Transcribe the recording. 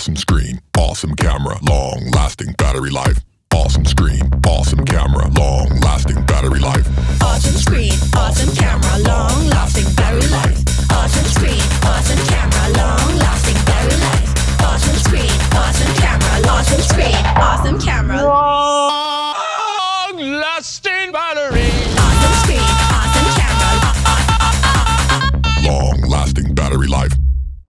awesome screen, awesome camera, long-lasting battery life. Awesome screen, awesome camera, long-lasting battery life. Awesome screen, awesome camera, long-lasting battery life. Awesome screen, awesome camera, long-lasting battery life. Awesome screen, awesome camera, awesome screen, awesome camera, long-lasting battery. awesome screen, awesome camera, Long-lasting battery life.